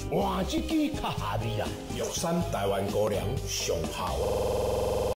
换一支较下味啦。玉山台湾高粱上好。